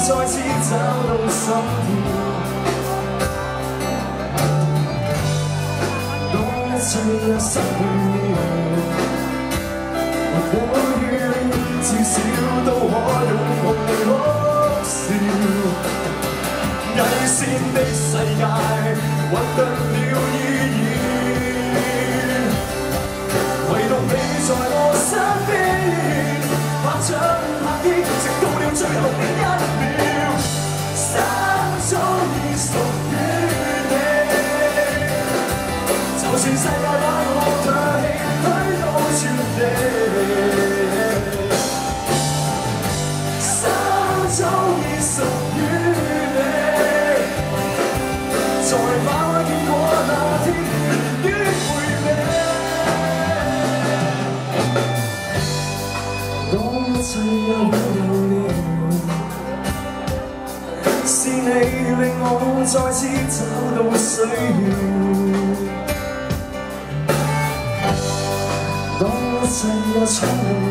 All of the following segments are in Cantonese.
再次找到心跳。當一切也失去了，我願至少都可擁抱你哭笑。偽善的世界揾得了意義，唯獨你在我身邊，拍掌拍擊，直到了最後的一秒，心早已屬於你。就算世界把我唾棄，推到絕地，心早已屬於你。在把結果那天於回味，當一切也擁有了，是你令我再次找到需要。當一切也蒼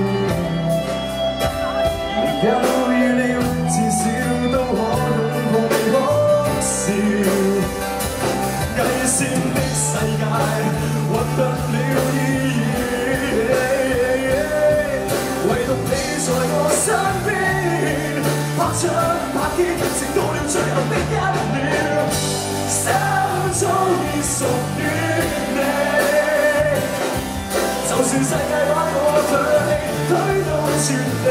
老，有預料至少都可擁抱你哭笑。偽善的世界獲得了意義，唯獨你在我身邊，拍掌拍擊，直到了最後的一秒，心早已屬於你。就算世界把我唾棄，推到絕地，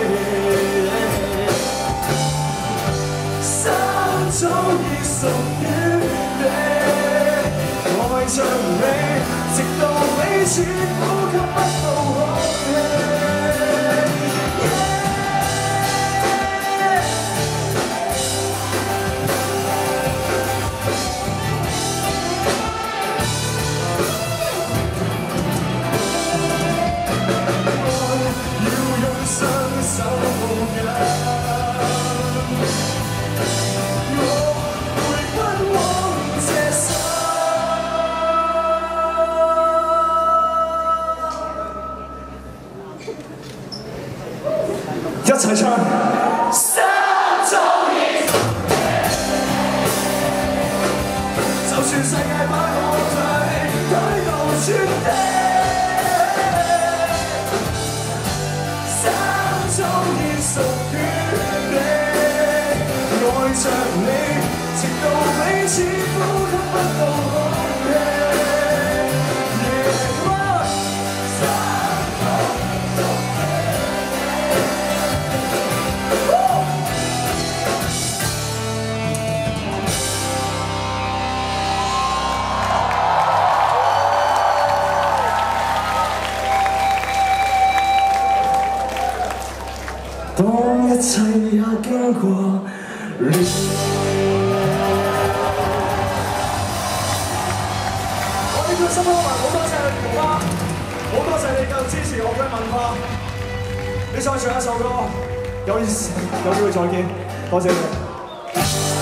心早已屬於你。愛着你，直到彼此呼吸不到空氣。一齊唱。心早已屬於你，就算世界把我唾棄，推到絕地，心早已屬於你。愛着你，直到彼此呼吸不到空氣。當一切也經過了，我呢個心歌迷好多謝你哋啦，好多謝你繼續支持我嘅文化。你再唱一首歌，有機會再見，多謝你。